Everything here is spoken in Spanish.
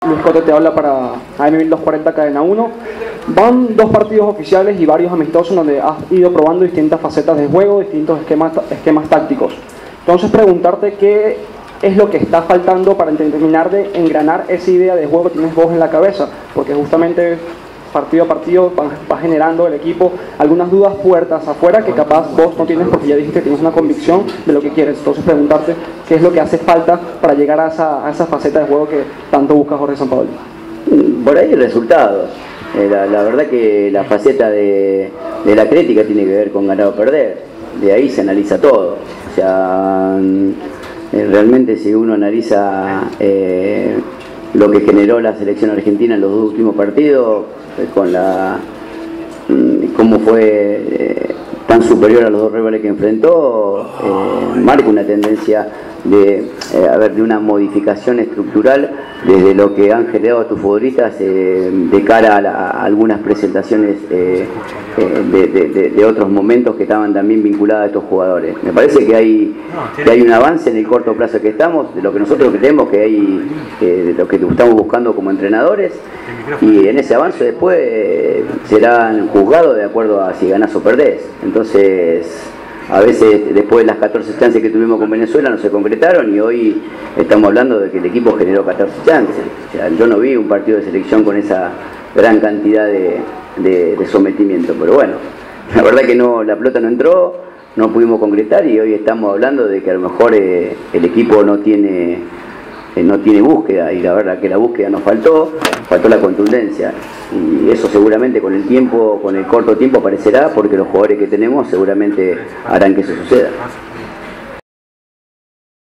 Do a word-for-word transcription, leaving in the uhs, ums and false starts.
Luis Cote te habla para A M mil doscientos cuarenta Cadena uno. Van dos partidos oficiales y varios amistosos donde has ido probando distintas facetas de juego, distintos esquemas, esquemas tácticos. Entonces preguntarte qué es lo que está faltando para terminar de engranar esa idea de juego que tienes vos en la cabeza, porque justamente partido a partido va, va generando el equipo algunas dudas puertas afuera que capaz vos no tienes porque ya dijiste que tienes una convicción de lo que quieres. Entonces preguntarte qué es lo que hace falta para llegar a esa, a esa faceta de juego que tanto busca Jorge Sampaoli. Por ahí resultados. Eh, la, la verdad que la faceta de, de la crítica tiene que ver con ganar o perder. De ahí se analiza todo. O sea, eh, realmente si uno analiza eh, lo que generó la selección argentina en los dos últimos partidos, eh, con la cómo fue eh, tan superior a los dos rivales que enfrentó, eh, marca una tendencia de, eh, a ver, de una modificación estructural desde lo que han generado tus futbolistas eh, de cara a, la, a algunas presentaciones eh, eh, de, de, de, de otros momentos que estaban también vinculados a estos jugadores. Me parece que hay, que hay un avance en el corto plazo que estamos, de lo que nosotros creemos que hay, eh, de lo que estamos buscando como entrenadores, y en ese avance después eh, serán juzgados de acuerdo a si ganás o perdés. Entonces, a veces después de las catorce chances que tuvimos con Venezuela no se concretaron y hoy estamos hablando de que el equipo generó catorce chances. O sea, yo no vi un partido de selección con esa gran cantidad de, de, de sometimiento, pero bueno, la verdad que no, la pelota no entró, no pudimos concretar y hoy estamos hablando de que a lo mejor eh, el equipo no tiene, eh, no tiene búsqueda, y la verdad que la búsqueda nos faltó, faltó la contundencia. Y eso seguramente con el tiempo, con el corto tiempo aparecerá, porque los jugadores que tenemos seguramente harán que eso suceda.